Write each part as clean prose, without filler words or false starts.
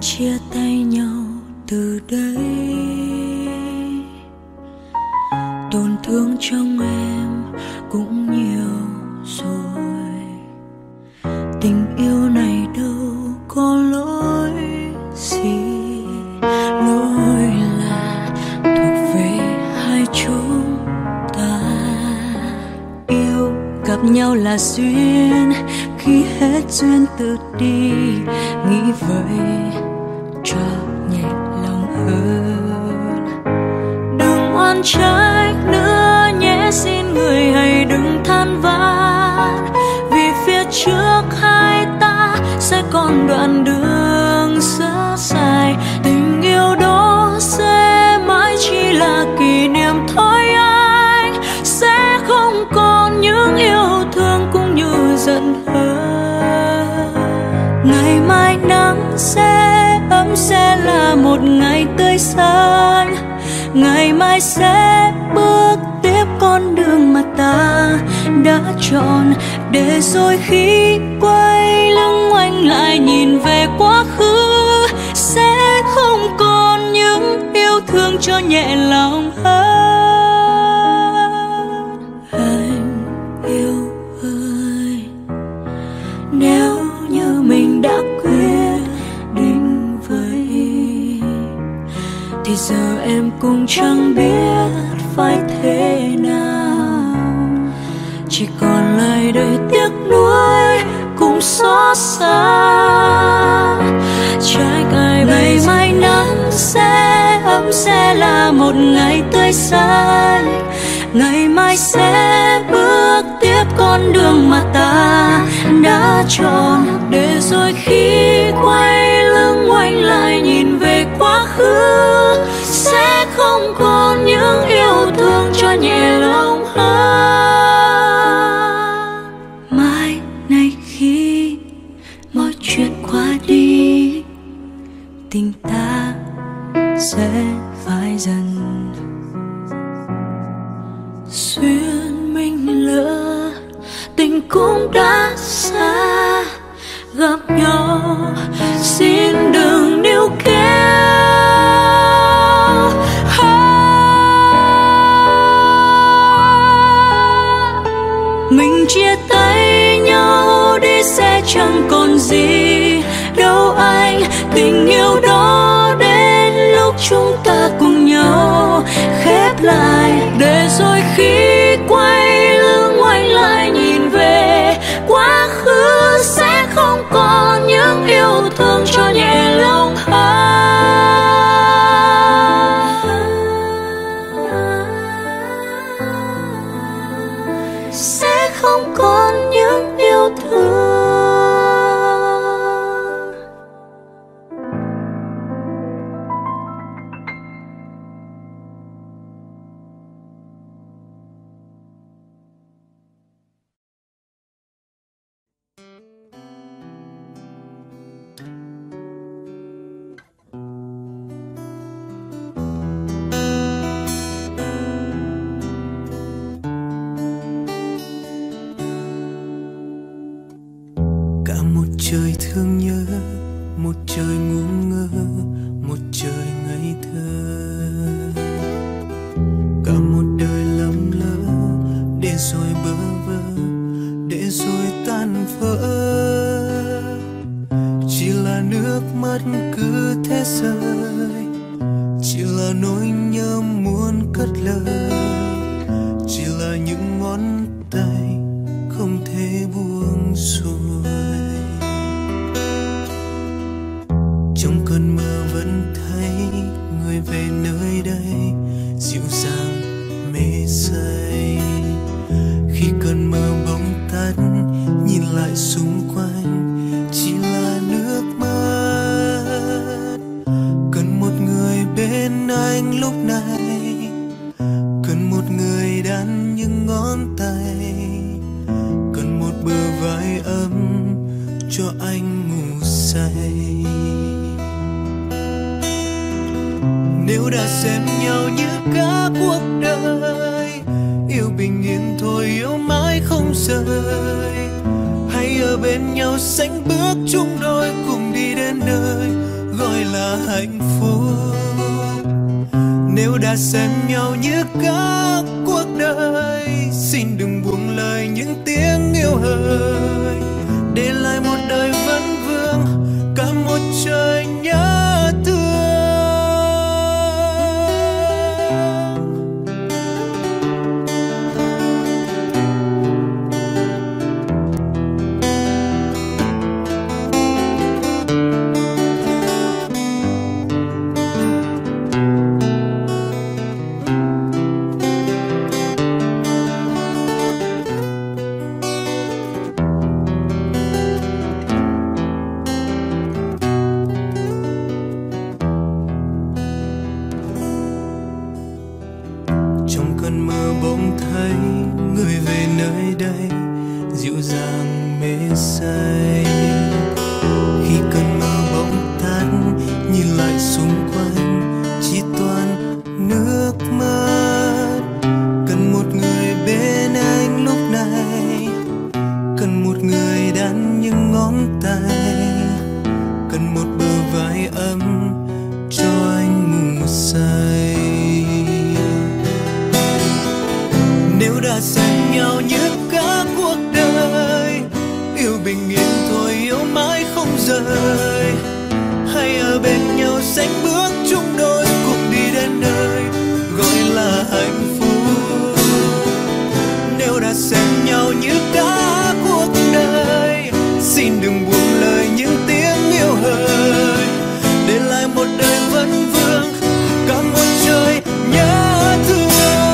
chia tay nhau từ đây. Tổn thương trong em cũng nhiều rồi, tình yêu này đâu có lỗi gì, lỗi là thuộc về hai chúng ta. Yêu gặp nhau là duyên, khi hết duyên tự đi, nghĩ vậy cho nhẹ lòng hơn. Đừng oan trách nữa nhé, xin người hãy đừng than vãn, vì phía trước hai ta sẽ còn đoạn đường rất dài. Tình yêu đó sẽ mãi chỉ là kỷ niệm thôi, anh sẽ không còn những yêu thương cũng như giận hờn. Ngày mai nắng sẽ ấm, sẽ là một ngày tươi xanh. Ngày mai sẽ bước tiếp con đường mà ta đã chọn, để rồi khi quay lưng ngoảnh lại nhìn về quá khứ, sẽ không còn những yêu thương cho nhẹ lòng hơn. Anh yêu ơi, nếu như mình đã quyết định vậy, thì giờ em cũng chẳng biết phải thế nào. Chỉ còn lại đời tiếc nuối cũng xót xa. Trái ai ngày mai nắng sẽ ấm, sẽ là một ngày tươi xanh. Ngày mai sẽ bước tiếp con đường mà ta đã chọn, để rồi khi quay lưng ngoảnh lại nhìn về quá khứ, sẽ không còn những yêu thương cho nhẹ lòng hơn. Mai này khi mọi chuyện qua đi, tình ta sẽ phai dần. Duyên mình lỡ, tình cũng đã xa, gặp nhau xin đừng níu kéo. Mình chia tay nhau đi sẽ chẳng còn gì đâu anh. Tình yêu đó đến lúc chúng ta cùng nhau khép lại, để rồi khi quay lưng ngoảnh lại nhìn về quá khứ, sẽ không còn những yêu thương cho nhẹ lòng hơn. Sẽ không còn những yêu thương. Trời thương nhớ, một trời ngu ngơ, một trời ngây thơ. Cả một đời lầm lỡ, để rồi bơ vơ, để rồi tan vỡ. Chỉ là nước mắt cứ thế rơi, chỉ là nỗi nhớ muốn cất lời, chỉ là những ngón tay không thể buông xuôi. Trong cơn mơ vẫn thấy người về nơi đây dịu dàng mê say. Khi cơn mơ bỗng tắt, nhìn lại xung quanh chỉ là nước mắt. Cần một người bên anh lúc này, cần một người đan những ngón tay, cần một bờ vai ấm cho anh ngủ say. Nếu đã xem nhau như cả cuộc đời, yêu bình yên thôi, yêu mãi không rời. Hãy ở bên nhau sánh bước chung đôi, cùng đi đến nơi gọi là hạnh phúc. Nếu đã xem nhau như cả cuộc đời, xin đừng buông lời những tiếng yêu hời, để lại một đời vấn vương, cả một trời nhớ thương. Trong cơn mơ bỗng thấy người về nơi đây, dịu dàng mê say. Khi cơn mơ bỗng tan, nhìn lại xung quanh chỉ toàn nước mắt. Cần một người bên anh lúc này, cần một người đan những ngón tay, cần một bờ vai ấm cho anh ngủ say. Nếu đã xem nhau như cả cuộc đời, yêu bình yên thôi, yêu mãi không rời. Hãy ở bên nhau sánh bước chung đôi, cùng đi đến nơi gọi là hạnh phúc. Nếu đã xem nhau như cả cuộc đời, xin đừng buông lời những tiếng yêu hời, để lại một đời vấn vương, cả một trời nhớ thương.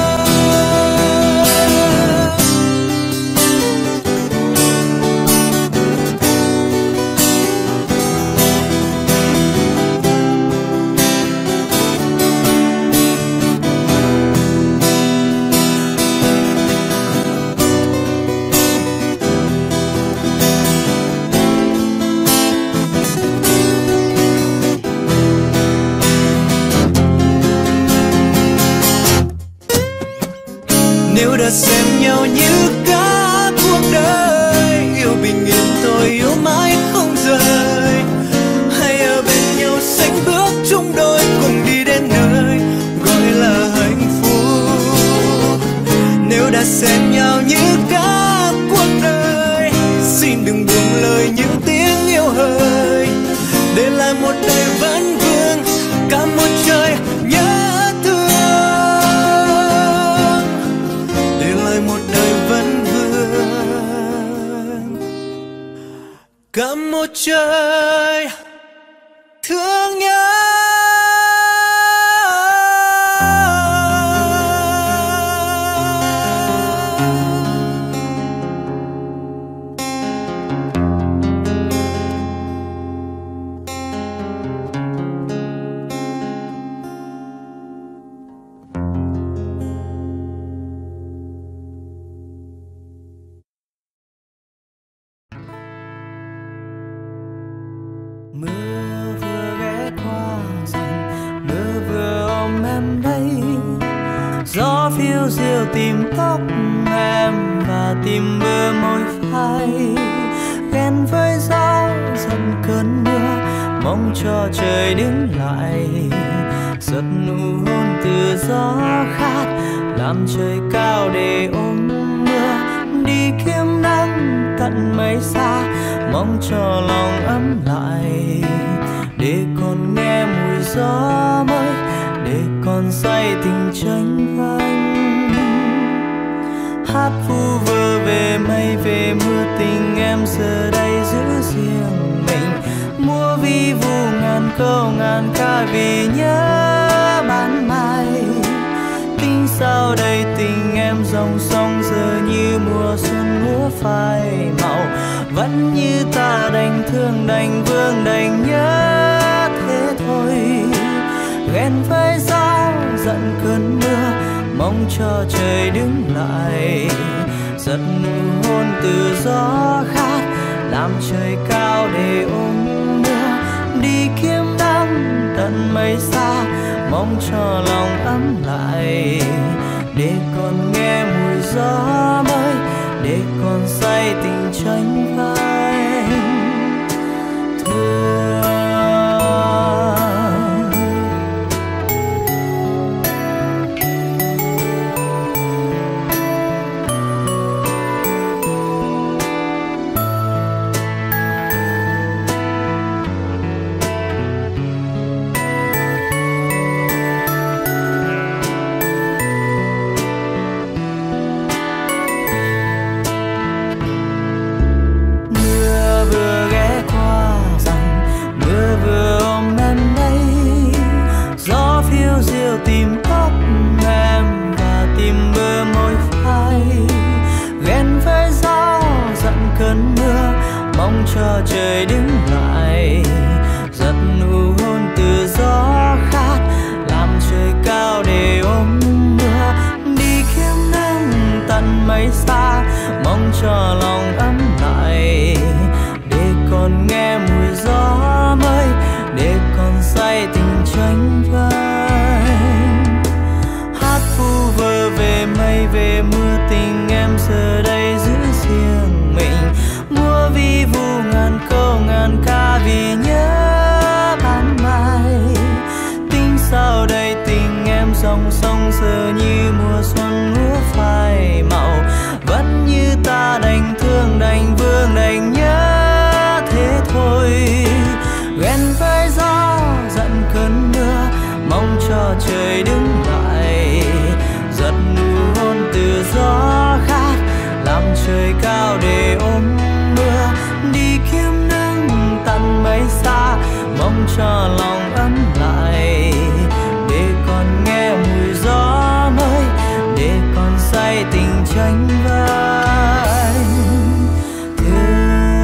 Nếu đã xem nhau như cả cuộc đời, yêu bình yên thôi, yêu mãi không rời. Hãy ở bên nhau sánh bước chung đôi, cùng đi đến nơi gọi là hạnh phúc. Nếu đã xem nhau như cả cuộc đời, xin đừng buông lời những tiếng yêu hời, để lại một đời vấn vương, cả một trời nhớ thương. Một đời vấn vương, cả một trời thương nhớ. Mưa vừa ghé qua rừng, mưa vừa ôm em đây. Gió phiêu diêu tìm tóc em và tìm bờ môi phai. Ghen với gió giận cơn mưa, mong cho trời đứng lại. Giật nụ hôn từ gió khát, làm trời cao để ôm mưa. Đi kiếm nắng tận mây xa, mong cho lòng ấm lại. Để còn nghe mùi gió mới, để còn say tình tranh vanh. Hát vu vơ về mây về mưa, tình em giờ đây giữ riêng mình. Múa vi vu ngàn câu ngàn ca vì nhớ ban mai. Tình sao đây tình em dòng sông giờ như mùa xuân lúa phai màu. Vẫn như ta đành thương đành vương đành nhớ thế thôi. Ghen với gió giận cơn mưa, mong cho trời đứng lại. Giật nụ hôn từ gió khát, làm trời cao để ôm mưa. Đi kiếm nắng tận mây xa, mong cho lòng ấm lại. Để còn nghe mùi gió mới, để còn say tình tranh vanh. Thương dòng sông giờ như mùa xuân lúa phai màu. Vẫn như ta đành thương đành vương đành nhớ thế thôi. Ghen với gió giận cơn mưa, mong cho trời đứng lại. Giật nụ hôn từ gió khát, làm trời cao để ôm mưa. Đi kiếm nắng tận mây xa, mong cho lòng ấm lại. Để còn nghe mùi gió mới, để còn say tình tranh vai thương.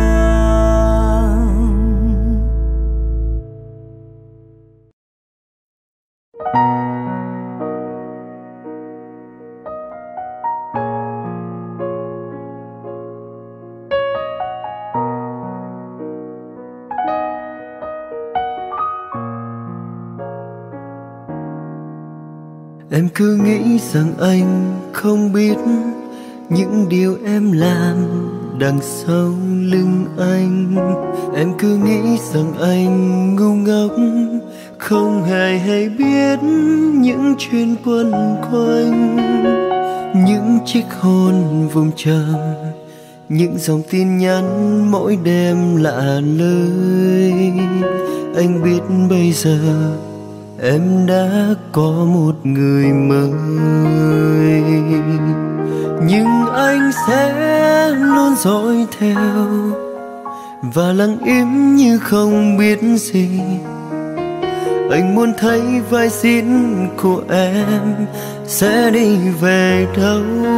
Em cứ nghĩ rằng anh không biết những điều em làm đằng sau lưng anh. Em cứ nghĩ rằng anh ngu ngốc, không hề hay biết những chuyện quẩn quanh. Những chiếc hôn vùng trầm, những dòng tin nhắn mỗi đêm lạ lời. Anh biết bây giờ em đã có một người mới, nhưng anh sẽ luôn dõi theo và lặng im như không biết gì. Anh muốn thấy vai diễn của em sẽ đi về đâu.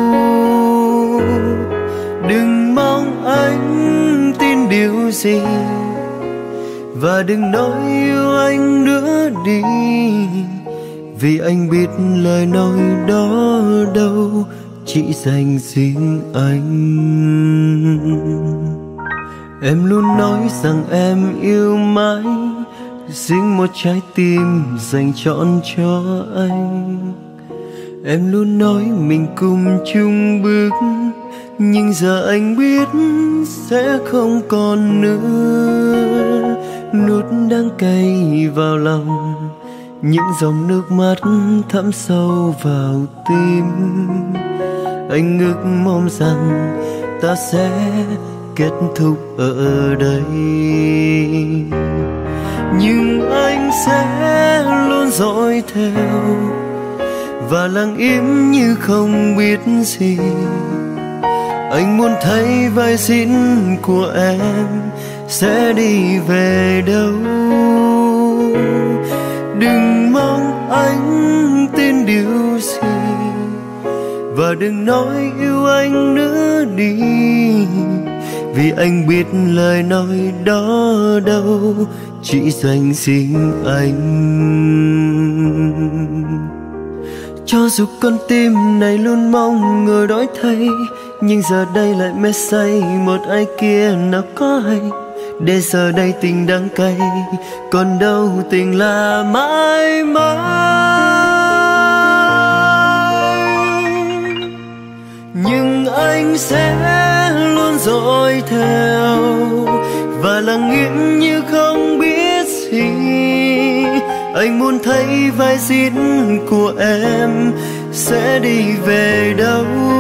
Đừng mong anh tin điều gì, và đừng nói yêu anh nữa đi, vì anh biết lời nói đó đâu chỉ dành riêng anh. Em luôn nói rằng em yêu mãi, riêng một trái tim dành trọn cho anh. Em luôn nói mình cùng chung bước, nhưng giờ anh biết sẽ không còn nữa. Nuốt đắng cay vào lòng, những dòng nước mắt thấm sâu vào tim. Anh ước mong rằng ta sẽ kết thúc ở đây, nhưng anh sẽ luôn dõi theo và lặng im như không biết gì. Anh muốn thấy vai diễn của em sẽ đi về đâu. Đừng mong anh tin điều gì, và đừng nói yêu anh nữa đi, vì anh biết lời nói đó đâu chỉ dành riêng anh. Cho dù con tim này luôn mong người đổi thay, nhưng giờ đây lại mê say một ai kia nào có hay. Để giờ đây tình đắng cay, còn đâu tình là mãi mãi. Nhưng anh sẽ luôn dõi theo và lặng im như không biết gì. Anh muốn thấy vai diễn của em sẽ đi về đâu.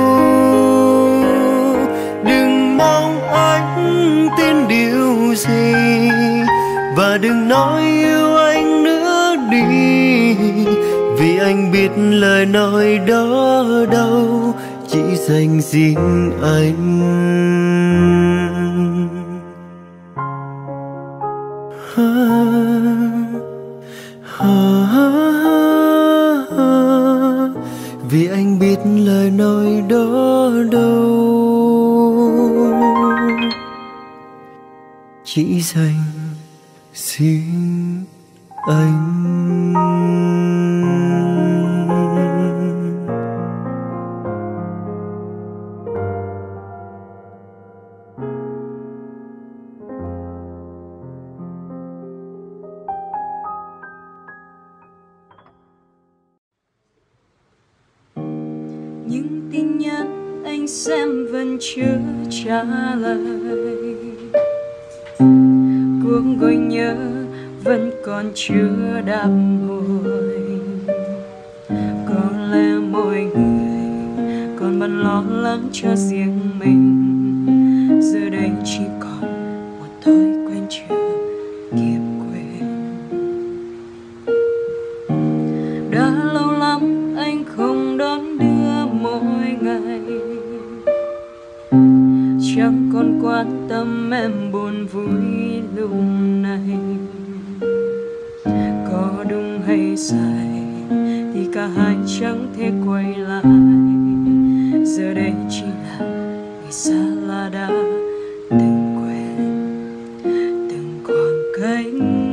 Đừng mong anh tin điều gì, và đừng nói yêu anh nữa đi, vì anh biết lời nói đó đâu chỉ dành riêng anh. Vì anh biết lời nói đó đâu chỉ dành riêng anh. Những tin nhắn anh xem vẫn chưa trả lời, cuộc gợi nhớ vẫn còn chưa đáp hồi. Có bận lo lắng cho riêng mình. Giờ đây chỉ còn một thói quen chưa kịp quên. Đã lâu lắm anh không đón đưa mỗi ngày, chẳng còn quan tâm em buồn vui lúc này. Có đúng hay sai thì cả hai chẳng thể quay lại. Giờ đây chỉ là người xa lạ đã từng quen, từng khoảng cách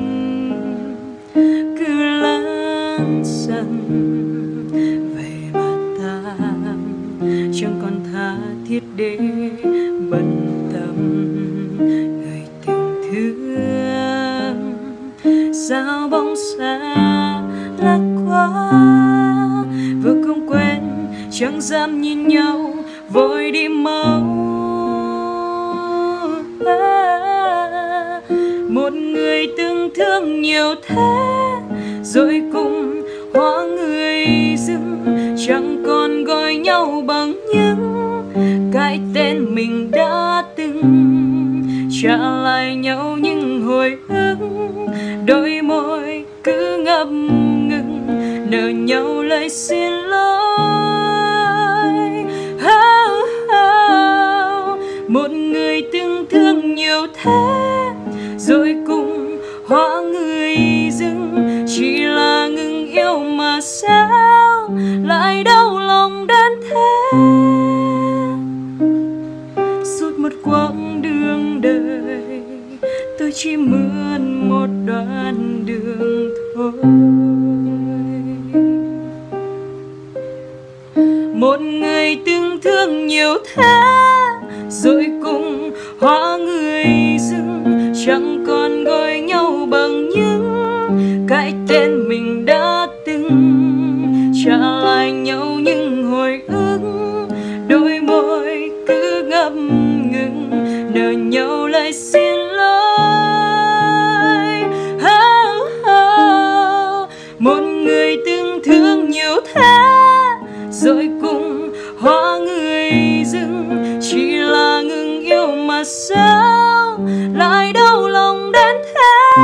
cứ lớn dần về mà ta chẳng còn tha thiết để bận tâm người từng thương. Sao bóng xa lạc quá vừa không quên, chẳng dám nhìn nhau vội đi mau. Một người từng thương nhiều thế rồi cùng hóa người dưng, chẳng còn gọi nhau bằng những cái tên mình đã từng. Trả lại nhau những hồi ức, đôi môi cứ ngập ngừng nở nhau lời xin lỗi. Một người từng thương nhiều thế rồi cùng hóa người dưng, chỉ là ngừng yêu mà sao lại đau lòng đến thế. Suốt một quãng đường đời tôi chỉ mượn một đoạn đường thôi. Một người từng thương nhiều thế rồi cùng hóa người dưng, chẳng còn gọi nhau bằng những cái tên mình đã từng. Trả lại nhau những hồi ức, đôi môi cứ ngập ngừng nở nhau lời xin lỗi. Một người từng thương nhiều thế rồi cùng hóa người dưng, chỉ là ngừng yêu mà sao lại đau lòng đến thế.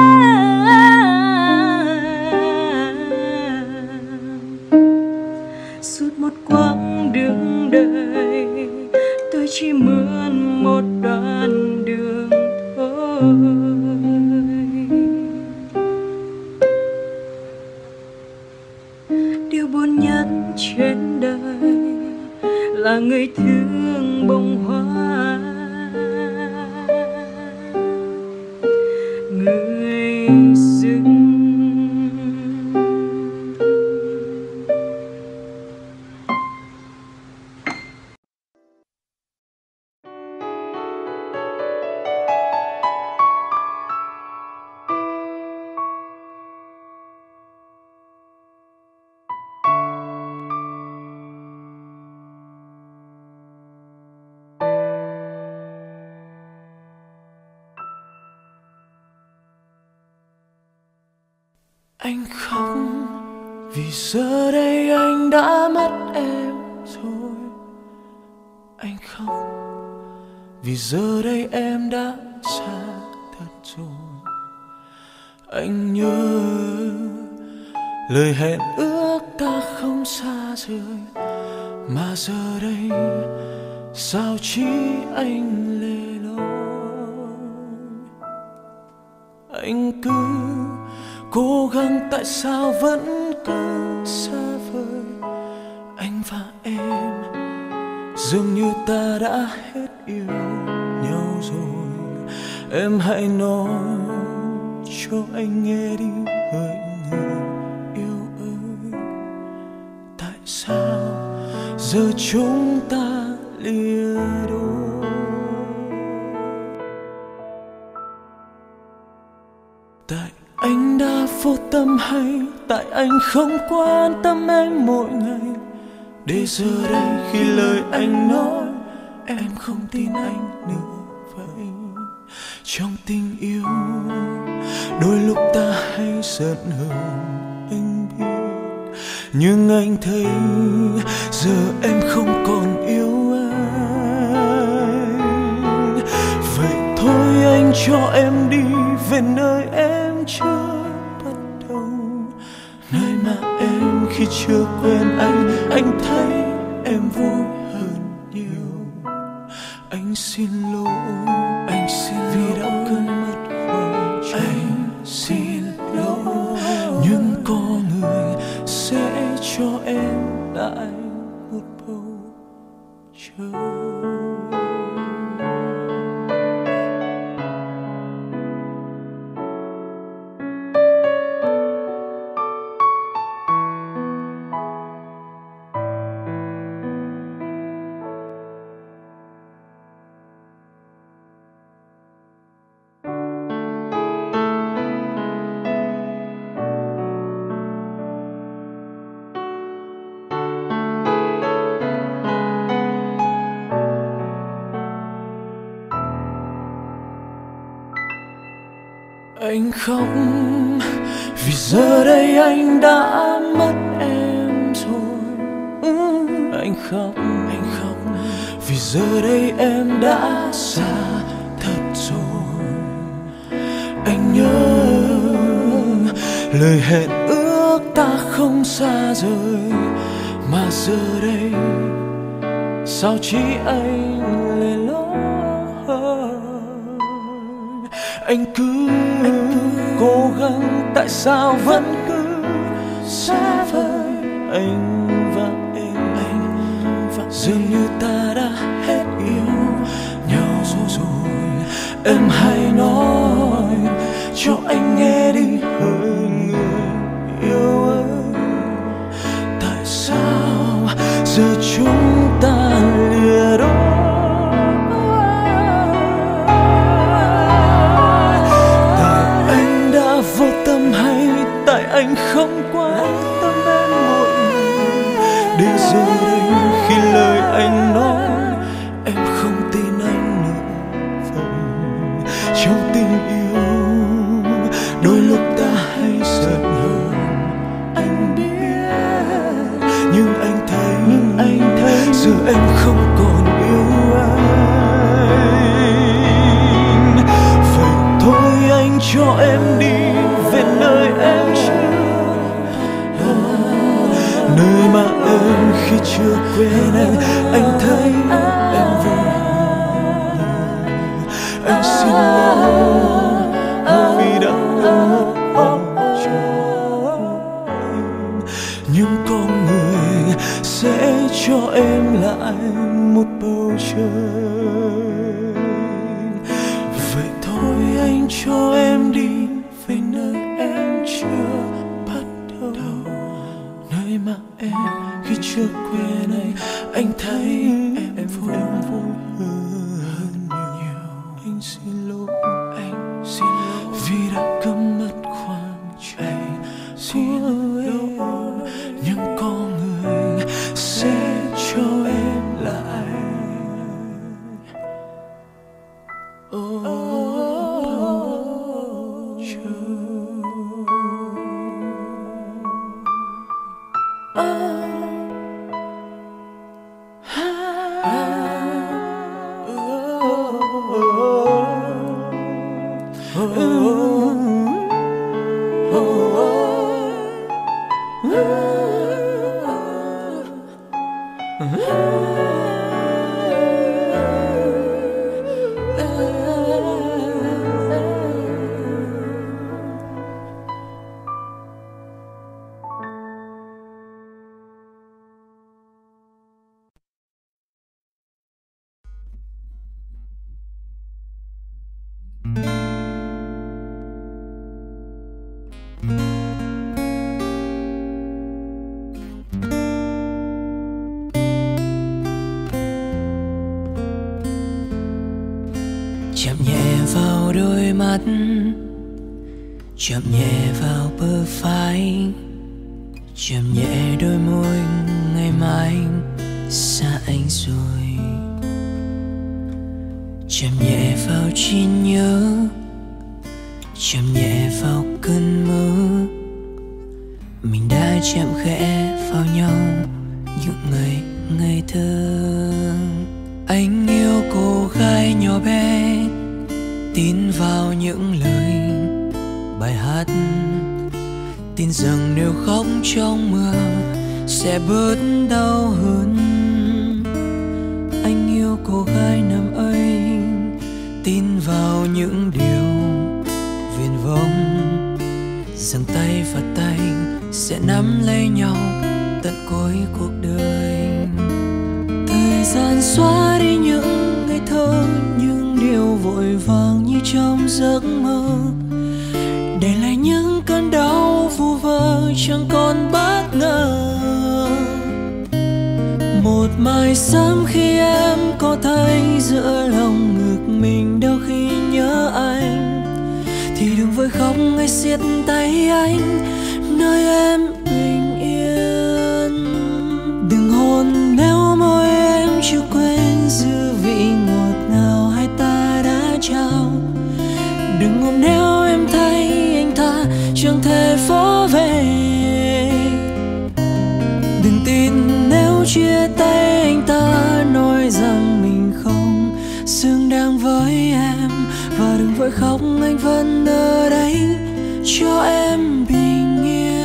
Suốt một quãng đường đời tôi chỉ mượn một đoạn đường thôi. Điều buồn nhất trên đời là người thương bông hoa, người dưng. Anh khóc vì giờ đây anh đã mất em rồi. Anh khóc vì giờ đây em đã xa thật rồi. Anh nhớ lời hẹn ước ta không xa rời, mà giờ đây sao chỉ anh lẻ loi. Anh cứ cố gắng tại sao vẫn còn xa vời. Anh và em dường như ta đã hết yêu nhau rồi. Em hãy nói cho anh nghe đi hỡi người yêu ơi, tại sao giờ chúng ta lìa đôi. Tại anh đã vô tâm hay tại anh không quan tâm em mỗi ngày, để giờ đây khi lời anh nói em không tin anh nữa vậy. Trong tình yêu đôi lúc ta hay giận hờn anh biết, nhưng anh thấy giờ em không còn yêu anh cho em đi về nơi em chưa bắt đầu, nơi mà em khi chưa quen anh thấy em vui hơn nhiều. Anh xin lỗi, anh xin vì đã quên mất khoảng trời. Anh xin lỗi, nhưng có người sẽ cho em lại một bầu trời. Anh khóc vì giờ đây anh đã mất em rồi. Anh khóc vì giờ đây em đã xa thật rồi. Anh nhớ lời hẹn ước ta không xa rời, mà giờ đây sao chỉ anh lẻ loi. Anh cứ cố gắng, tại sao vẫn cứ xa vời anh và em. Dường như ta đã hết yêu nhau rồi. Em hãy nói cho anh nghe đi hỡi người yêu ơi, tại sao giờ chúng ta lìa đôi. Vô tâm hay tại anh không quan tâm đến mọi người, để giờ đây khi lời anh nói em không tin anh nữa vậy. Trong tình yêu đôi lúc ta hay giận hờn, anh biết, nhưng anh thấy giờ em không còn yêu anh. Vậy thôi anh cho em đi về nơi em chưa, nơi mà em khi chưa quen anh thấy em vui. Anh xin lỗi vì đã mất bầu trời, nhưng con người sẽ cho em lại một bầu trời. Vậy thôi anh cho em đi về nơi em chưa bắt đầu, nơi mà em khi chưa quen anh thấy em vui hơn nhiều. Anh xin lỗi vì đã cấm mất khoảng trời. Xin lỗi, nhưng có người sẽ cho em lại. Chạm nhẹ vào đôi mắt, chạm nhẹ vào bờ vai, chạm nhẹ đôi môi ngày mai xa anh rồi. Chạm nhẹ vào trí nhớ, chạm nhẹ vào cơn mơ. Mình đã chạm khẽ vào nhau những ngày ngây thơ. Anh yêu cô gái nhỏ bé, tin vào những lời bài hát, tin rằng nếu khóc trong mưa sẽ bớt đau hơn. Anh yêu cô gái năm ấy, tin vào những điều viển vông, rằng tay và tay sẽ nắm lấy nhau tận cuối cuộc đời. Thời gian xóa đi những ngày thơ, những điều vội vàng như trong giấc mơ, để lại những cơn đau vu vơ chẳng còn bất ngờ. Một mai sớm khi em có thấy giữa lòng ngực mình đau khi nhớ anh, thì đừng vội khóc ngay siết tay anh nơi em bình yên. Đừng hôn nếu môi em chưa quên dư vị ngọt ngào hai ta đã trao. Đừng ôm nếu em thấy anh ta chẳng thể phố về. Đừng tin nếu chia tay anh ta nói rằng mình không xứng đáng với em. Và đừng vội khóc, anh vẫn ở đây cho em bình yên.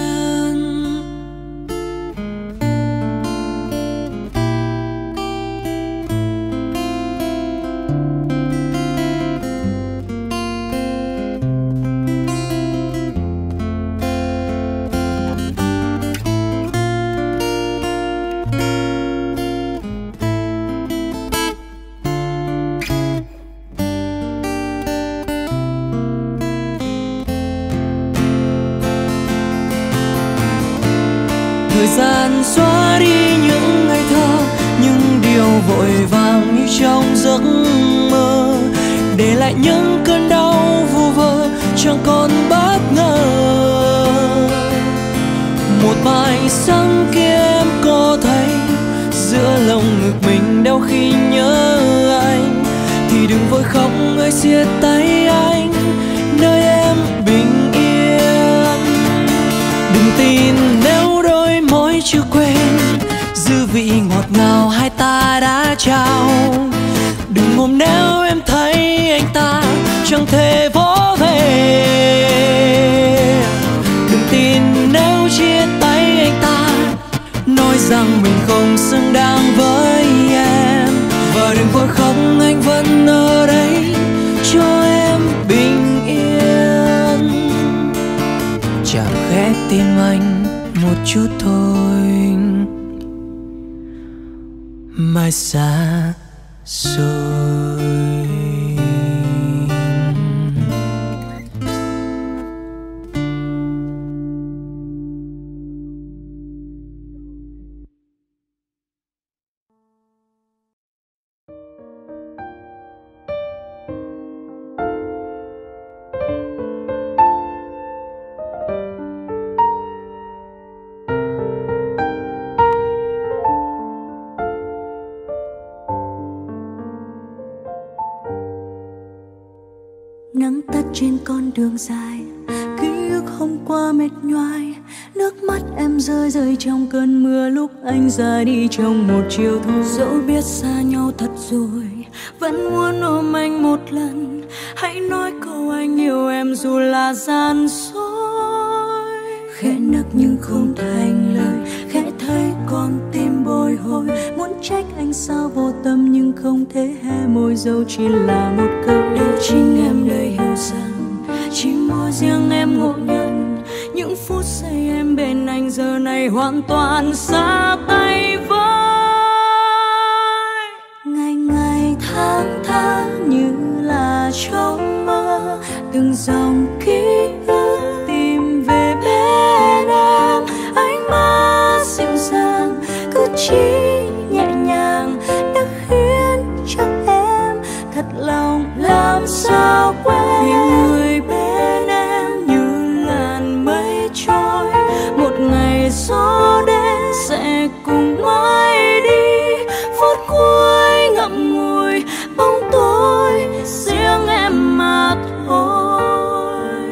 Thời gian xóa đi những ngày thơ, những điều vội vàng như trong giấc mơ, để lại những cơn đau vu vơ chẳng còn bất ngờ. Một bài sáng kia em có thấy giữa lòng ngực mình đau khi nhớ anh, thì đừng vội khóc ơi siết tay anh nơi em bình yên. Đừng tin nếu đôi môi chưa quên dư vị ngọt ngào hai ta đã trao. Đừng ôm nếu em thấy anh ta chẳng thể vỗ về. Đừng tin nếu chia tay anh ta nói rằng mình không xứng đáng với em. Và đừng vội khóc, anh vẫn ở đây cho em bình yên. Chạm khẽ tim anh một chút thôi, mai xa rồi. Nắng tắt trên con đường dài, ký ức hôm qua mệt nhoài. Nước mắt em rơi rơi trong cơn mưa lúc anh ra đi trong một chiều thu. Dẫu biết xa nhau thật rồi, vẫn muốn ôm anh một lần. Hãy nói câu anh yêu em dù là gian dối. Khẽ nấc nhưng không thành lời, khẽ thấy con tim bồi hồi. Muốn trách anh sao vô tâm nhưng không thể hé môi, dẫu chỉ là một câu. Để chính em đời hiểu rằng chỉ mỗi riêng em ngộ nhận những phút giây em bên anh giờ này hoàn toàn xa tay với. Ngày ngày tháng tháng như là trong mơ, từng dòng ký ức tìm về bên em. Ánh mắt dịu dàng, cử chỉ nhẹ nhàng đã khiến cho em thật lòng làm sao quên. Vì người bên em như làn mây trôi, một ngày gió đến sẽ cùng mãi đi. Phút cuối ngậm ngùi bóng tối riêng em mà thôi.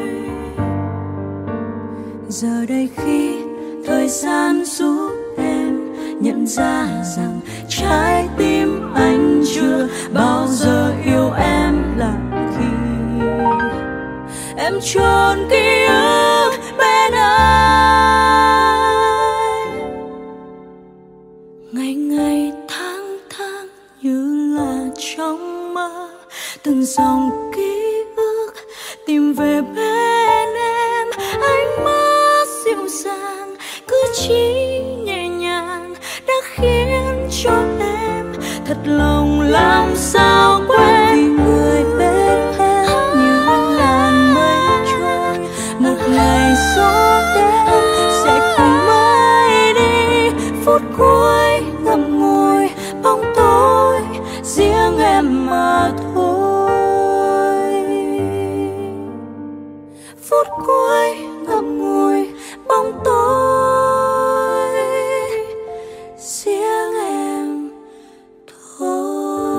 Giờ đây khi thời gian giúp em nhận ra rằng trái tim anh chưa bao giờ yêu em là khi em trọn ký ức bên anh. Ngày ngày tháng tháng như là trong mơ, từng dòng ký ức tìm về bên em. Ánh mắt dịu dàng, cử chỉ nhẹ nhàng đã khiến cho em thật lòng làm sao quên. Vì người bên em như làn mây trôi, một ngày gió đến sẽ cùng mây đi. Phút cuối ngậm ngùi bóng tối riêng em mà thôi. Phút cuối ngậm ngùi bóng tối riêng em thôi.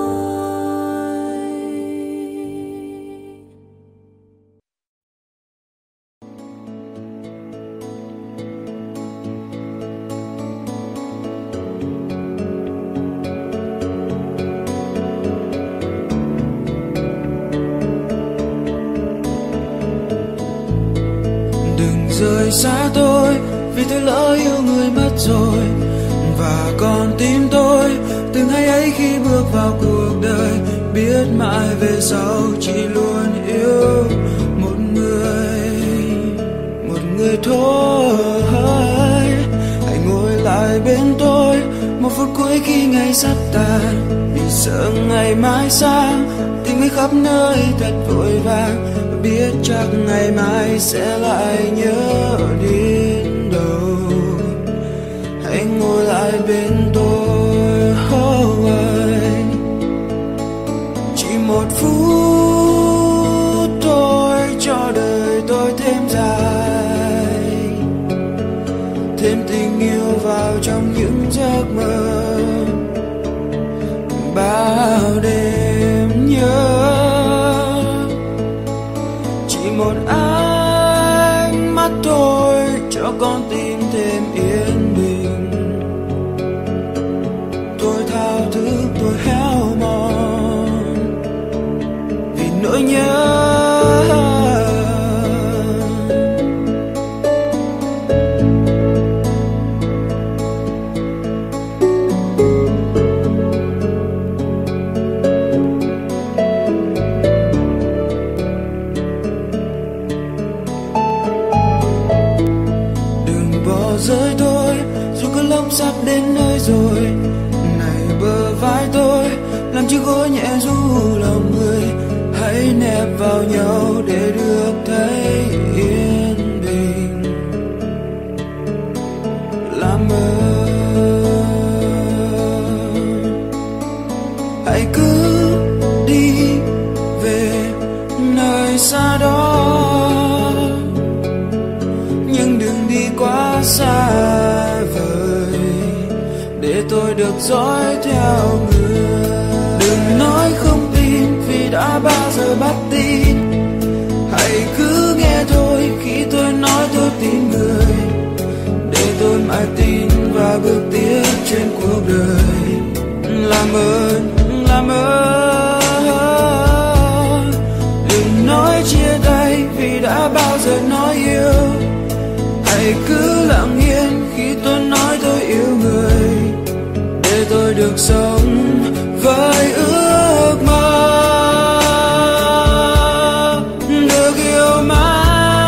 Đừng rời xa tôi, vì tôi lỡ yêu người mất rồi. Và còn tim tôi từ ngày ấy khi bước vào cuộc đời, biết mãi về sau chỉ luôn yêu một người thôi. Hãy ngồi lại bên tôi một phút cuối khi ngày sắp tàn, vì sợ ngày mai sáng tìm người khắp nơi thật vội vàng. Biết chắc ngày mai sẽ lại nhớ đến đâu. Hãy ngồi lại bên tôi, chỉ một phút thôi cho đời tôi thêm dài, thêm tình yêu vào trong những giấc mơ. Bao đêm nhớ, một ánh mắt thôi cho con tim thêm yên bình. Tôi thao thức, tôi héo mòn vì nỗi nhớ. Rơi tôi dù cơn lốc sắp đến nơi rồi. Này bờ vai tôi làm chiếc gối nhẹ ru lòng người. Hãy nép vào nhau để được thấy yên bình. Làm ơn hãy cứ đi về nơi xa đó, nhưng đừng đi quá xa vời để tôi được dõi theo người. Đừng nói không tin vì đã bao giờ bắt tin. Hãy cứ nghe thôi khi tôi nói tôi tin người, để tôi mãi tin và bước tiếp trên cuộc đời. Làm ơn đừng nói chia tay vì đã bao giờ nói yêu. Hãy cứ lặng yên khi tôi nói tôi yêu người, để tôi được sống với ước mơ được yêu mãi.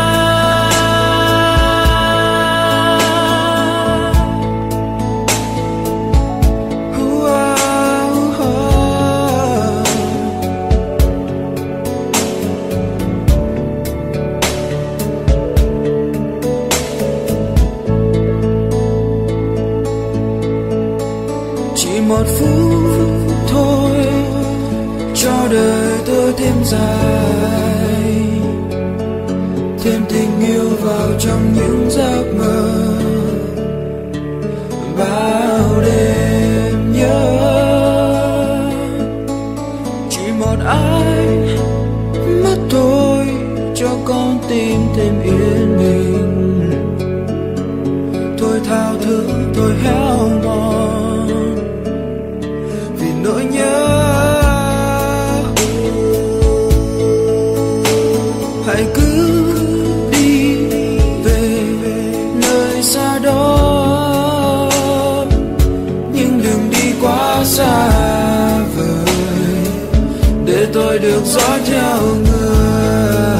Một phút thôi cho đời tôi thêm dài, thêm tình yêu vào trong những giấc mơ. Bao đêm nhớ, chỉ một ánh mắt thôi cho con tim thêm yên bình. Tôi thao thức, tôi héo mòn vì nỗi nhớ. Hãy cứ được dõi theo người.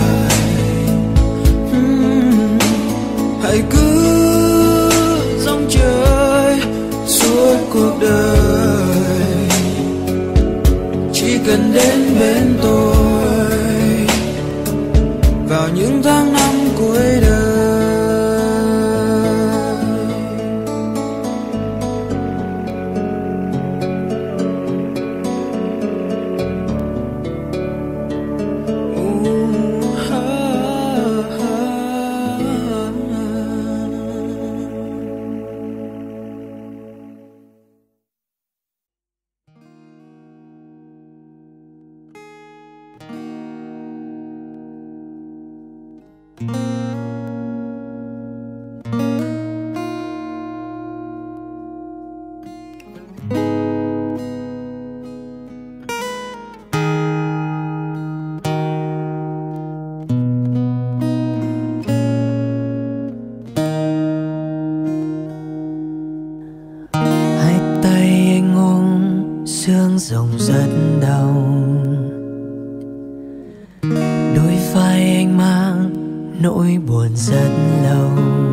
Hãy cứ dòng chơi suốt cuộc đời, chỉ cần đến bên tôi vào những tháng năm cuối đời. Rồng rất đau, đôi vai anh mang nỗi buồn rất lâu.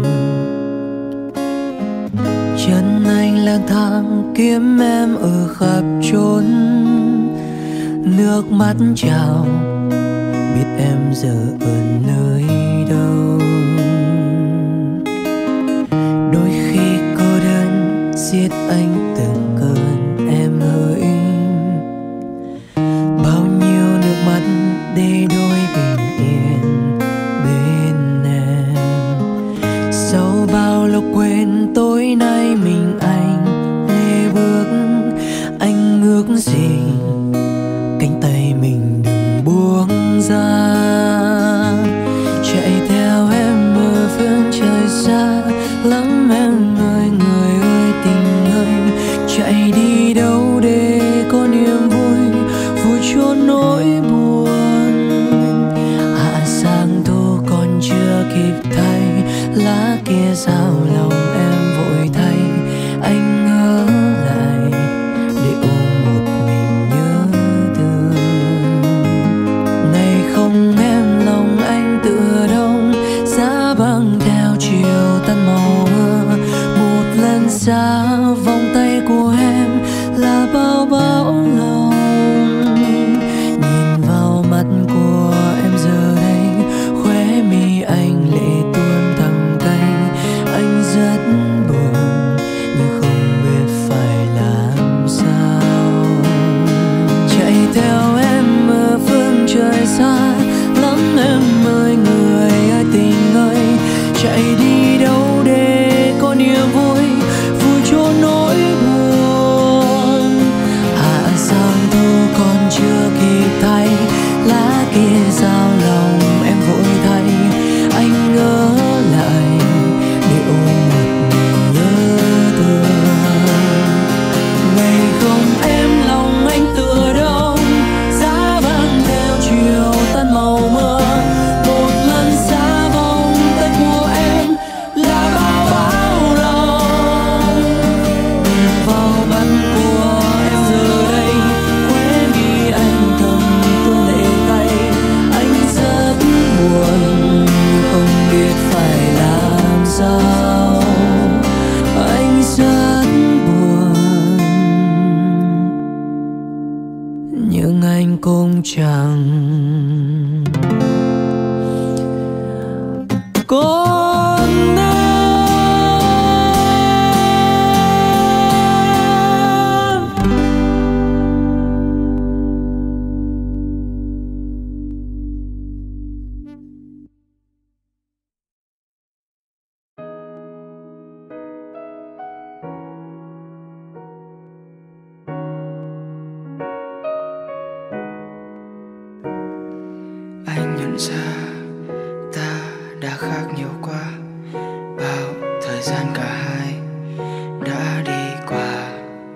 Chân anh lang thang kiếm em ở khắp chốn, nước mắt trào biết em giờ ở nơi đâu. Đôi khi cô đơn giết anh từng cơn em hỡi, để đôi bình yên bên em. Sau bao lâu quên tối nay mình anh lê bước, anh ước gì cánh tay mình đừng buông ra. Chạy theo em ở phương trời xa lắm em ơi, người ơi tình ơi. Chạy đi đâu để có niềm vui vui chốn nỗi buồn. Chưa kịp thay lá kia sao lòng em vội thay. Anh ngỡ lại để ôm một mình nhớ thương. Này không em lòng anh tựa đông, giá băng theo chiều tan màu mưa. Một lần xa vòng tay của em là bao bão lòng. Nhìn vào mắt của em giờ đây, khóe mi anh lệ tuôn thẳng cánh. Anh rất buồn nhưng không biết phải làm sao. Chạy theo em ở phương trời xa lắm em ơi, người ơi tình ơi. Chạy đi đâu để có niềm vui vui cho nỗi buồn. Hạ sang thu còn chưa kịp thay lá kia sao lòng em vội thay. Anh ngỡ lại để ôm một mình nhớ thương. Ngày không em lòng anh tựa đông, giá vàng theo chiều tan màu mưa. Một lần xa vòng tay của em là bao bão lòng. Nhìn vào mắt của em giờ đây, khóe mi anh thầm tuôn lệ cay. Anh rất buồn không biết phải làm sao. Anh rất buồn nhưng anh cũng chẳng còn em. Anh nhận ra ta đã khác nhiều quá, bao thời gian cả hai đã đi qua.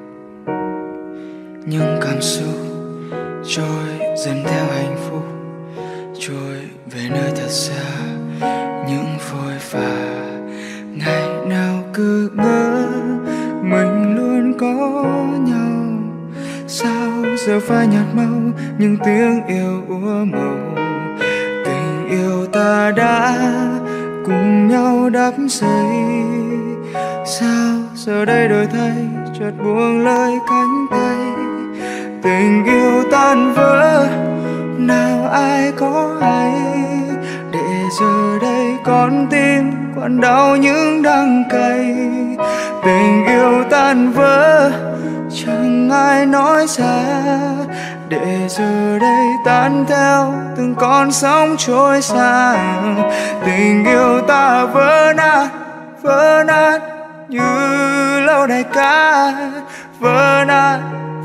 Nhưng cảm xúc trôi dần theo hạnh phúc, trôi về nơi thật xa. Những phôi pha ngày nào cứ ngỡ mình luôn có nhau, sao giờ phai nhạt mau những tiếng yêu úa màu. Tình yêu ta đã cùng nhau đắp xây, sao giờ đây đổi thay chợt buông lơi cánh tay. Tình yêu tan vỡ nào ai có hay, để giờ đây con tim còn đau những đắng cay. Tình yêu tan vỡ chẳng ai nói ra, để giờ đây tan theo từng con sóng trôi xa. Tình yêu ta vỡ nát như lâu đài ca, vỡ nát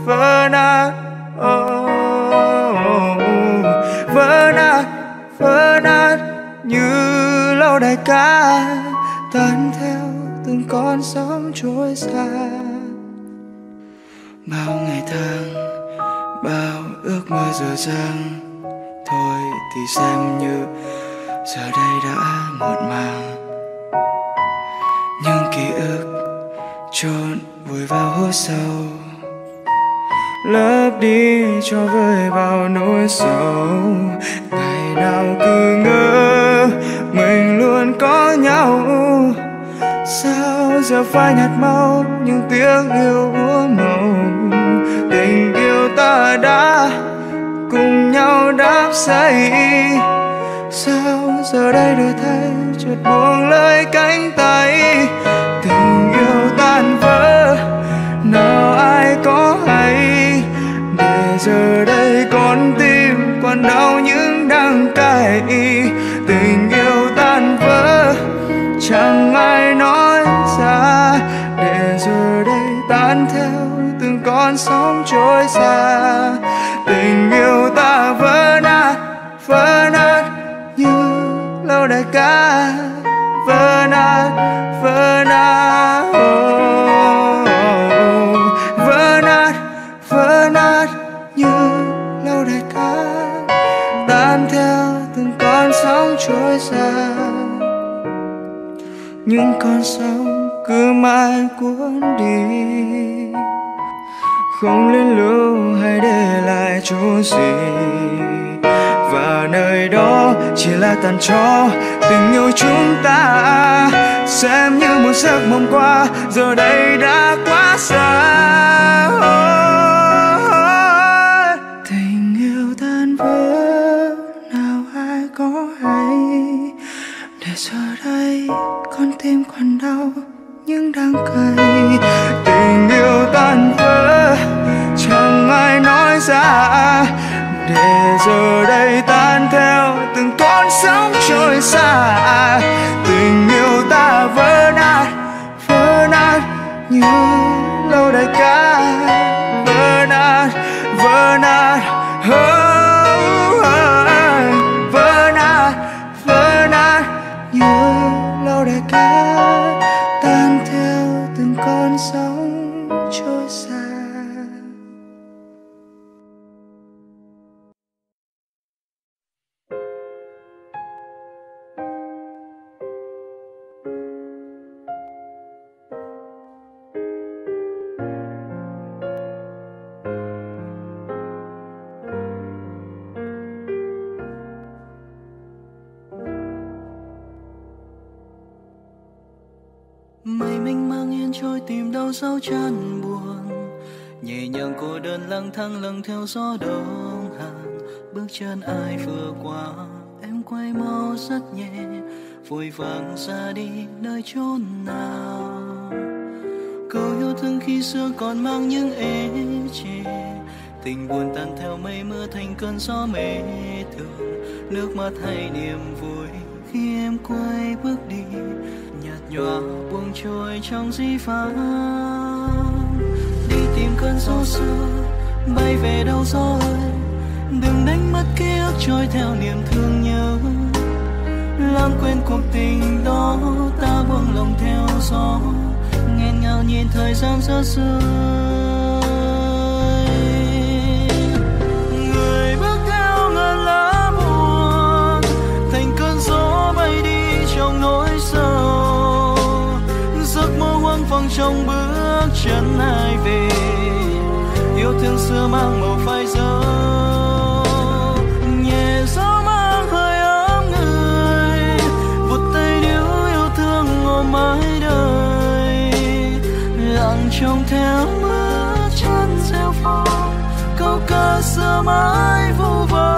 oh, vỡ nát như lâu đài ca, tan theo từng con sóng trôi xa. Bao ngày tháng, bao ước mơ dở dang, thôi thì xem như giờ đây đã muộn màng. Nhưng ký ức trốn vùi vào hố sâu, lấp đi cho vơi bao nỗi sầu. Ngày nào cứ ngỡ mình luôn có nhau, sao giờ phai nhạt mau những tiếng yêu úa màu. Tình yêu ta đã cùng nhau đắp xây, sao giờ đây đổi thay chợt buông lơi cánh tay. Tình yêu tan vỡ nào ai có hay, để giờ đây con tim còn đau những đắng cay. Tình yêu tan vỡ chẳng ai nói ra, để giờ đây tan theo từng con sóng trôi xa. Tình yêu ta vỡ nát như lâu đài ca, vỡ nát oh, vỡ nát như lâu đài ca, tan theo từng con sóng trôi xa. Những con sóng cứ mãi cuốn đi, không lên lưu hay để lại chỗ gì. Và nơi đó chỉ là tàn tro tình yêu chúng ta, xem như một giấc mộng qua, giờ đây đã quá xa. Tình yêu tan vỡ nào ai có hay, để giờ đây con tim còn đau nhưng đắng cay. Tình yêu tan vỡ chẳng ai nói ra, để giờ đây tan theo từng con sóng trôi xa. Tình yêu ta vỡ nát như lâu đài ca, vỡ nát oh, vỡ nát như lâu đài ca, tan theo từng con sóng trôi xa. Mây mênh mang yên trôi tìm đâu sâu chán buồn, nhẹ nhàng cô đơn lang thang lâng theo gió đông hàng. Bước chân ai vừa qua em quay mau rất nhẹ, vội vàng ra đi nơi chốn nào. Câu yêu thương khi xưa còn mang những ê chề, tình buồn tan theo mây mưa thành cơn gió mê thường. Nước mắt hay niềm vui khi em quay bước đi, nhạt nhòa buông trôi trong dĩ vãng. Đi tìm cơn gió xưa bay về đâu gió ơi, đừng đánh mất ký ức trôi theo niềm thương nhớ. Lãng quên cuộc tình đó ta buông lòng theo gió, nghẹn ngào nhìn thời gian rớt rơi. Người bước theo ngàn lá buồn thành cơn gió bay đi trong nỗi sầu. Giấc mơ hoang vắng trong bước chân ai về, yêu thương xưa mang màu phai trông theo bước chân rêu phong, câu ca xưa mãi vu vơ.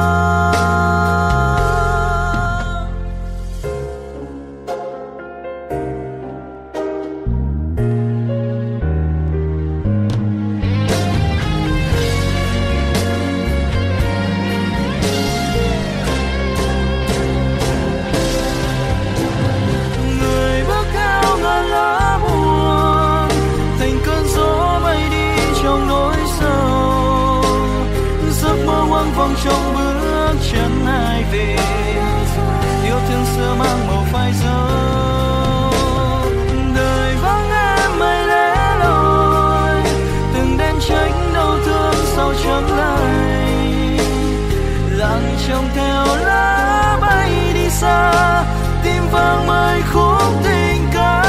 Trong bước chân ai về, yêu thương xưa mang màu phai dấu. Đời vắng em mây lẻ loi, từng đêm tránh đau thương sau trắng lại. Lặng trông theo lá bay đi xa, tim vang mây khúc tình ca.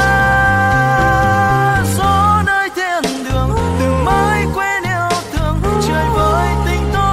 Gió nơi thiên đường từng mãi quên yêu thương, trời với tình tôi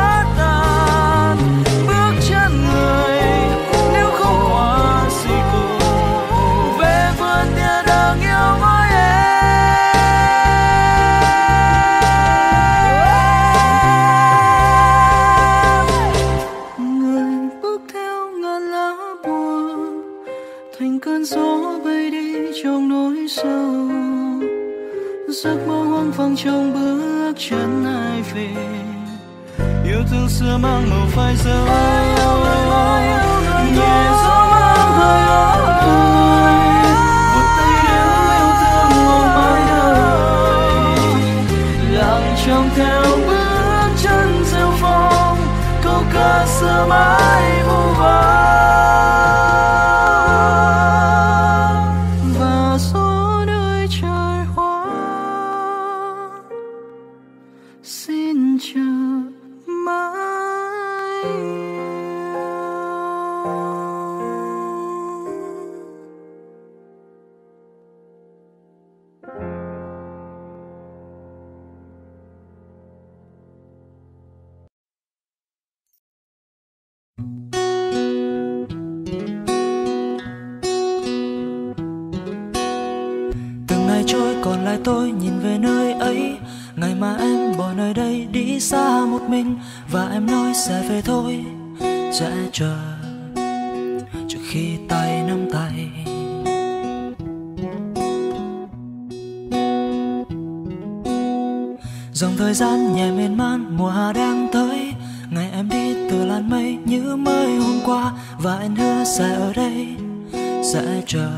vang trong bước chân ai về, yêu thương xưa mang màu phai dấu. Nhẹ gió mang hơi ấm ơi, một tay yêu yêu thương một mãi đời. Lặng trông theo bước chân rêu phong, câu ca xưa mãi vu vơ. Tôi nhìn về nơi ấy, ngày mà em bỏ nơi đây đi xa một mình, và em nói sẽ về thôi, sẽ chờ trước khi tay nắm tay. Dòng thời gian nhẹ miên man, mùa hạ đang tới, ngày em đi từ làn mây như mới hôm qua, và anh hứa sẽ ở đây, sẽ chờ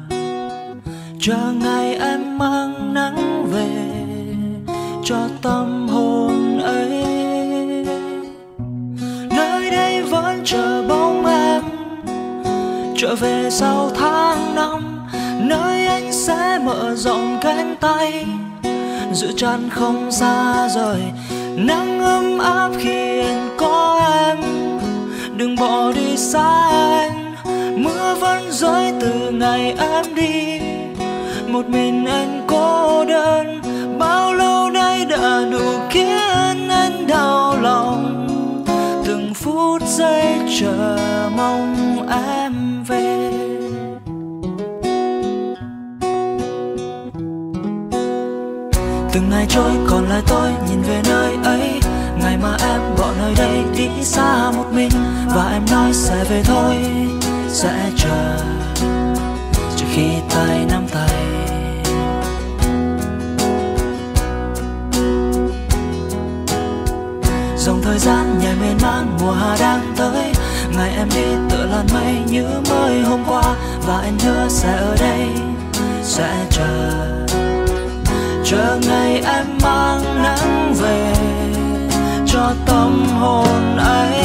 ngày em mang nắng về cho tâm hồn ấy. Nơi đây vẫn chờ bóng em trở về sau tháng năm, nơi anh sẽ mở rộng cánh tay giữ chặt không xa rời. Nắng ấm áp khi anh có em, đừng bỏ đi xa anh. Mưa vẫn rơi từ ngày em đi, một mình anh cô đơn. Bao lâu nay đã đủ khiến anh đau lòng, từng phút giây chờ mong em về. Từng ngày trôi còn lại tôi nhìn về nơi ấy, ngày mà em bỏ nơi đây đi xa một mình, và em nói sẽ về thôi, sẽ chờ trước khi tay nắm tay. Dòng thời gian nhẹ miên man, mùa hạ đang tới, ngày em đi tựa làn mây như mới hôm qua, và anh hứa sẽ ở đây, sẽ chờ ngày em mang nắng về cho tâm hồn ấy.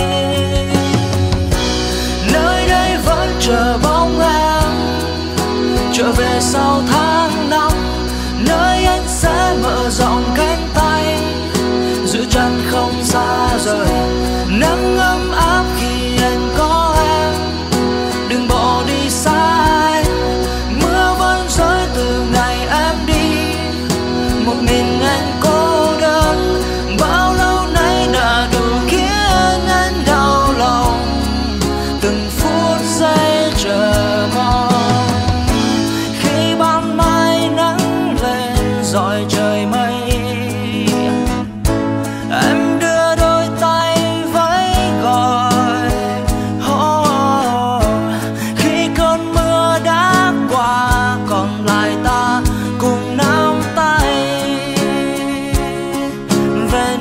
Nơi đây vẫn chờ bóng em trở về sau tháng năm, nơi anh sẽ mở rộng cánh tay giữ chặt không xa rời. Nắng ấm áp khi anh có em, đừng bỏ đi xa anh. Mưa vẫn rơi từ ngày em đi, một mình anh cô đơn. Bao lâu nay đã đủ khiến anh đau lòng, từng phút giây chờ mong. Khi ban mai nắng lên gió gọi trời mây. Em đưa đôi tay vẫy gọi, khi cơn mưa đã qua còn lại ta cùng nắm tay về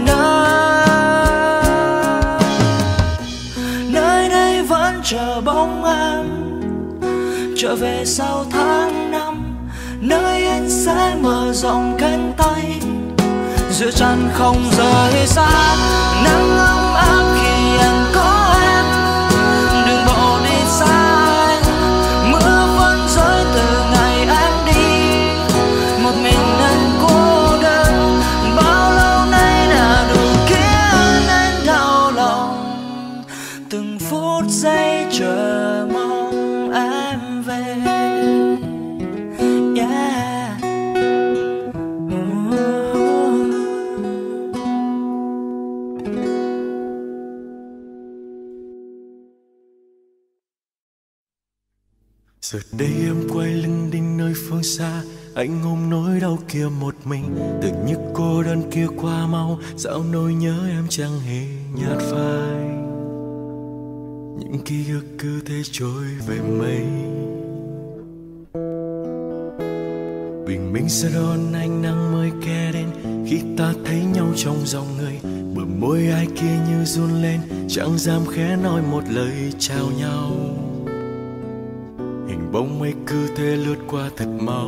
nơi đây vẫn chờ bóng em trở về sau tháng năm, nơi anh sẽ mở rộng cánh tay giữa chân không rời xa. Nắng ấm áp khi anh có em, đừng bỏ đi xa anh. Mưa vẫn rơi từ ngày em đi, một mình anh cô đơn. Bao lâu nay đã đủ khiến anh đau lòng, từng phút giây chờ mong em về. Giờ đây em quay lưng đi nơi phương xa, anh ôm nỗi đau kia một mình. Từ những cô đơn kia qua mau, dạo nỗi nhớ em chẳng hề nhạt phai. Những ký ức cứ thế trôi về mây. Bình minh sẽ đón ánh nắng mới kề đến, khi ta thấy nhau trong dòng người. Bờ môi ai kia như run lên, chẳng dám khẽ nói một lời chào nhau. Hình bóng mây cứ thế lướt qua thật mau.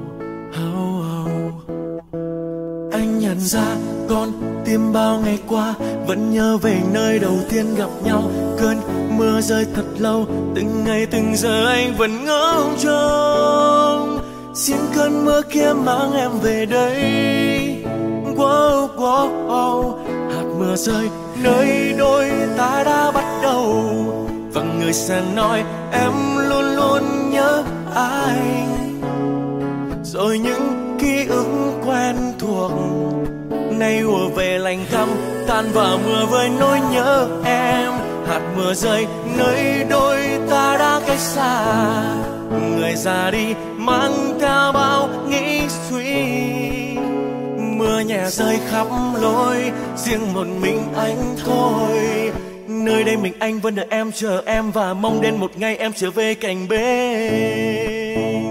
Anh nhận ra con tim bao ngày qua vẫn nhớ về nơi đầu tiên gặp nhau. Cơn mưa rơi thật lâu, từng ngày từng giờ anh vẫn ngóng trông. Xin cơn mưa kia mang em về đây. Wow, wow, wow. Hạt mưa rơi nơi đôi ta đã bắt đầu, và người sẽ nói em luôn luôn nhớ anh. Rồi những ký ức quen thuộc nay ùa về lạnh căm, tan vào mưa với nỗi nhớ em. Hạt mưa rơi nơi đôi ta đã cách xa, người già đi mang theo bao nghĩ suy. Mưa nhẹ rơi khắp lối, riêng một mình anh thôi. Nơi đây mình anh vẫn đợi em, chờ em và mong đến một ngày em trở về cạnh bên.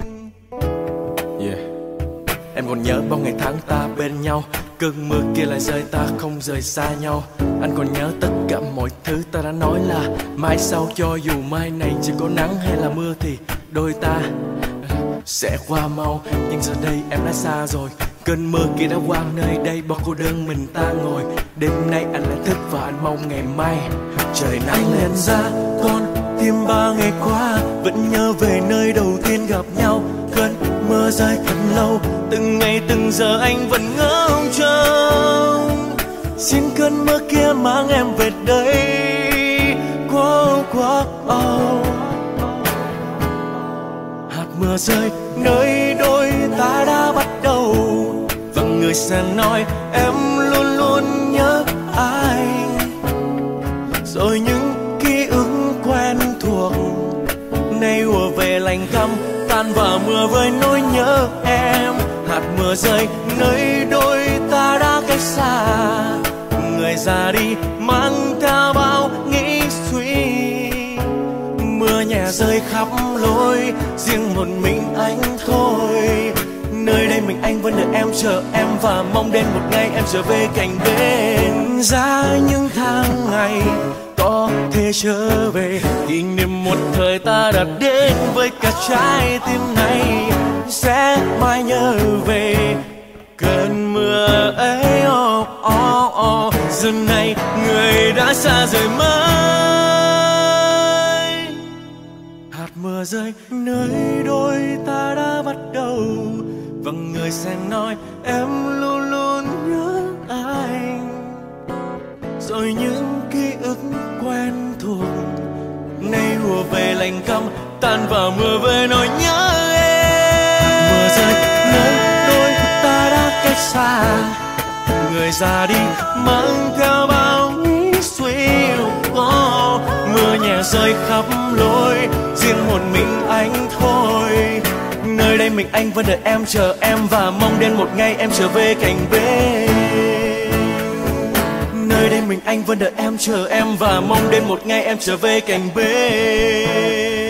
Em còn nhớ bao ngày tháng ta bên nhau, cơn mưa kia lại rơi ta không rời xa nhau. Anh còn nhớ tất cả mọi thứ ta đã nói là mai sau, cho dù mai này chỉ có nắng hay là mưa thì đôi ta sẽ qua mau. Nhưng giờ đây em đã xa rồi, cơn mưa kia đã qua nơi đây, bao cô đơn mình ta ngồi. Đêm nay anh lại thức và anh mong ngày mai trời nắng. Anh nhận ra con tim bao ngày qua vẫn nhớ về nơi đầu tiên gặp nhau. Cơn mưa rơi thật lâu, từng ngày từng giờ anh vẫn ngóng trông. Xin cơn mưa kia mang em về đây. Wow, wow, oh. Hạt mưa rơi nơi đôi ta đã bắt đầu, và người sẽ nói em luôn luôn nhớ anh. Rồi những ký ức quen thuộc nay ùa về lạnh căm, tan vào mưa với nỗi nhớ em. Hạt mưa rơi nơi đôi ta đã cách xa, người già đi mang theo bao nghĩ suy. Mưa nhẹ rơi khắp lối, riêng một mình anh thôi. Nơi đây mình anh vẫn đợi em, chờ em và mong đến một ngày em trở về cạnh bên. Ra những tháng ngày có thể trở về, kỷ niệm một thời ta đã đến với cả trái tim này. Sẽ mãi nhớ về cơn mưa ấy. Giờ này người đã xa rời mới. Hạt mưa rơi nơi đôi ta đã bắt đầu, và người sẽ nói em luôn luôn nhớ anh. Rồi những ký ức quen thuộc nay ùa về lạnh căm, tan vào mưa với nỗi nhớ em. Mưa rơi nơi đôi ta đã cách xa, người già đi mang theo bao nghĩ suy. Mưa nhẹ rơi khắp lối, riêng một mình anh thôi. Nơi đây mình anh vẫn đợi em, chờ em và mong đến một ngày em trở về cạnh bên. Nơi đây mình anh vẫn đợi em, chờ em và mong đến một ngày em trở về cạnh bên.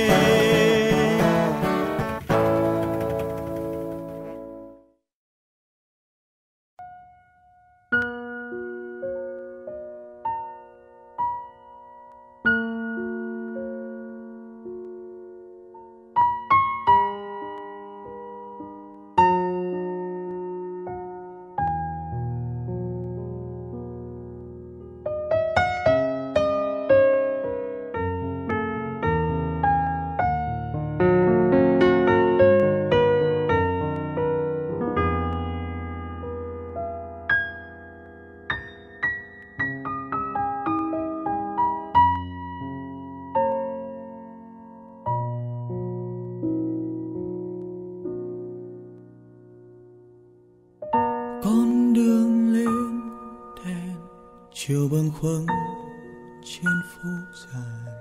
Con đường lên đèn chiều bâng khuâng trên phố dài,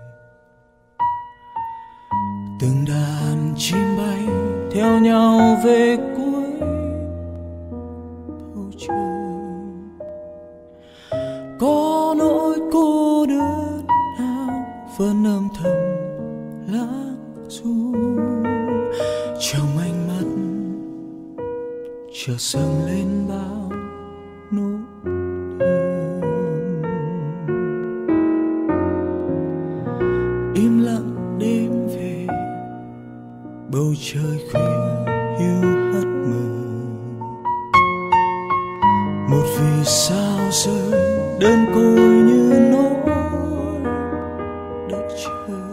từng đàn chim bay theo nhau về cuối bầu trời. Có nỗi cô đơn nào vẫn âm thầm lắng ru trong ánh mắt chợt dâng lên bao nỗi niềm. Im lặng đêm về, bầu trời khuya hiu hắt mờ. Một vì sao rơi đơn côi như nỗi đợi chờ.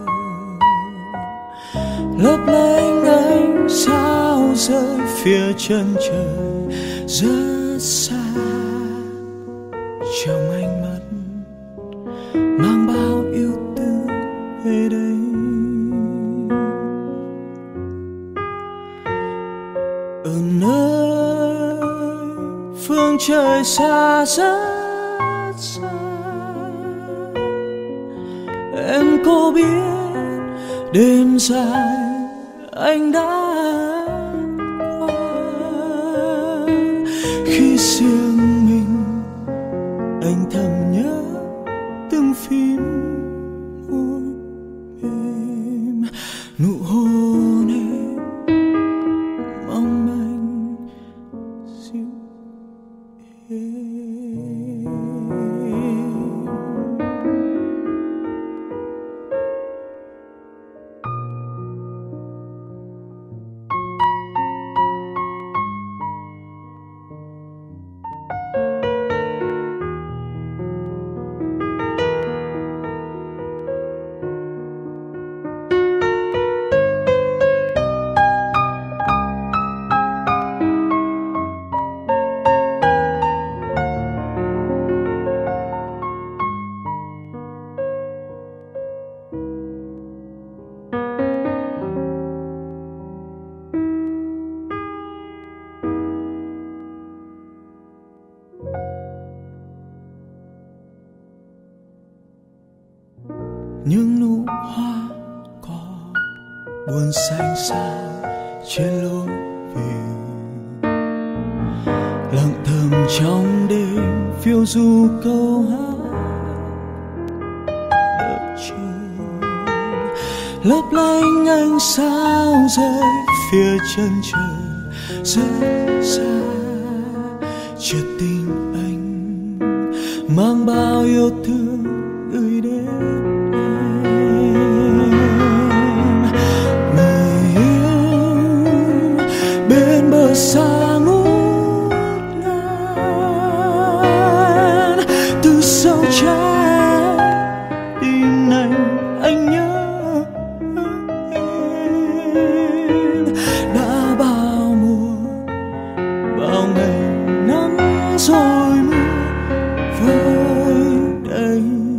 Lấp lánh ánh sao rơi phía chân trời rất xa. Trong ánh mắt mang bao yêu thương về đây. Ở nơi phương trời xa rất xa, em có biết đêm dài anh đã qua. Khi riêng mình anh thầm nhớ từng phim môi mềm, nụ hôn em mong manh dịu êm. Những nụ hoa cỏ buồn xanh xa trên lối về, lặng thầm trong đêm phiêu du câu hát đợi chờ. Lấp lánh ánh sao rơi phía chân trời rất xa. Chợt tình anh mang bao yêu thương gửi đến xa ngút ngàn. Từ sâu trái tim này anh nhớ em. Đã bao mùa bao ngày nắng rồi mưa vơi đầy.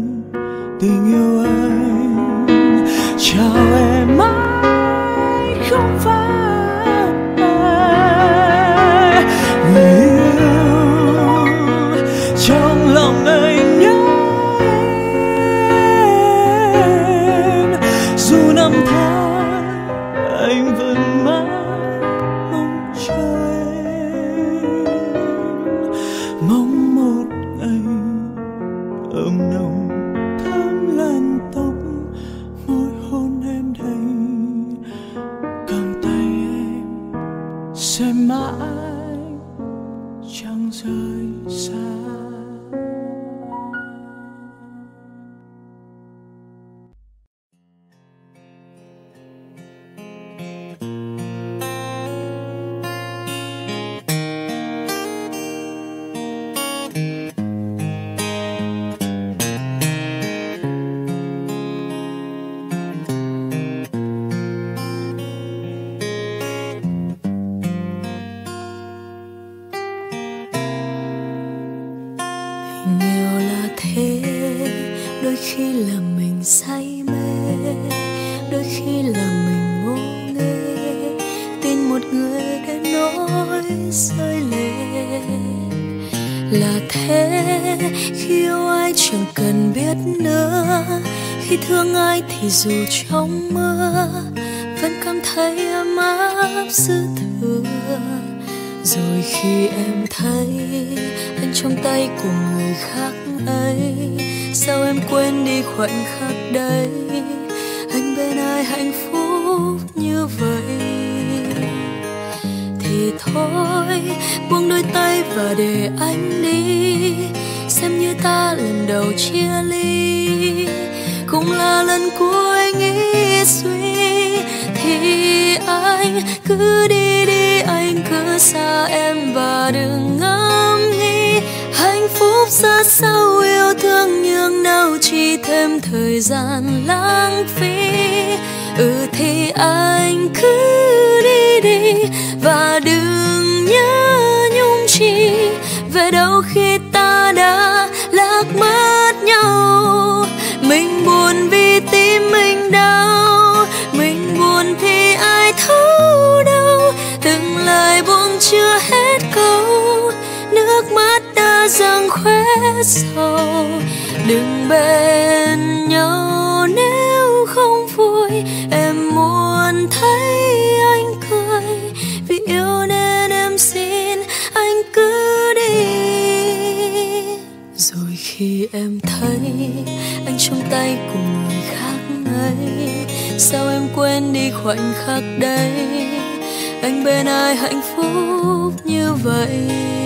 không rời xa. Đôi khi là mình say mê, đôi khi là mình ngô nghê, tin một người để nói rơi lệ. Là thế, khi yêu ai chẳng cần biết nữa, khi thương ai thì dù trong mơ vẫn cảm thấy ấm áp dư thừa. Rồi khi em thấy anh trong tay của người khác ấy, sao em quên đi khoảnh khắc đấy, anh bên ai hạnh phúc như vậy. Thì thôi buông đôi tay và để anh đi, xem như ta lần đầu chia ly, cũng là lần cuối nghĩ suy. Thì anh cứ đi đi, anh cứ xa em và đừng ngẫm nghĩ hạnh phúc ra sao, yêu thương nhường nào chỉ thêm thời gian lãng phí. Thì anh cứ đi đi và đừng nhớ nhung chi, về đâu khi ta đã lạc mất nhau. Mình buồn vì tim mình đau, mình buồn thì ai thấu đâu, từng lời buông chưa hết câu, nước mắt đã dâng khóe sầu. Đừng bên nhau nếu không vui, em muốn thấy anh cười, vì yêu nên em xin anh cứ đi. Rồi khi em thấy anh trong tay của người khác ấy, sao em quên đi khoảnh khắc đấy, anh bên ai hạnh phúc như vậy.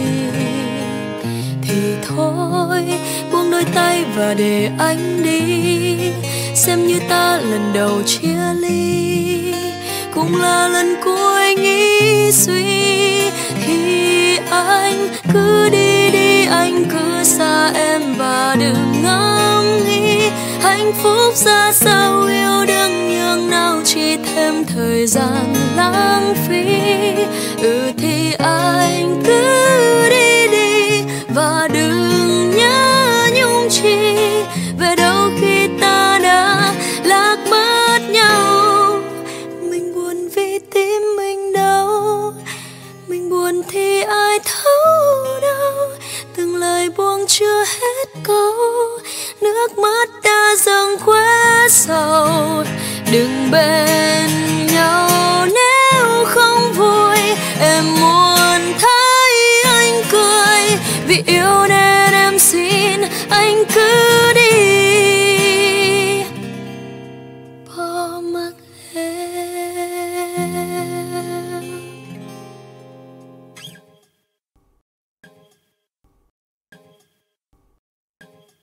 Thì thôi buông đôi tay và để anh đi, xem như ta lần đầu chia ly, cũng là lần cuối nghĩ suy. Thì anh cứ đi đi, anh cứ xa em và đừng ngẫm nghĩ hạnh phúc ra sao, yêu đương nhường nào chỉ thêm thời gian lãng phí. Thì anh cứ đi đi và đừng nhớ nhung chi, về đâu khi ta đã lạc mất nhau. Mình buồn vì tim mình đau, mình buồn thì ai thấu đâu, từng lời buông chưa hết câu, nước mắt đã dâng khóe sầu. Đừng bên nhau nếu không vui, em muốn thấy anh cười, vì yêu nên em xin anh cứ đi.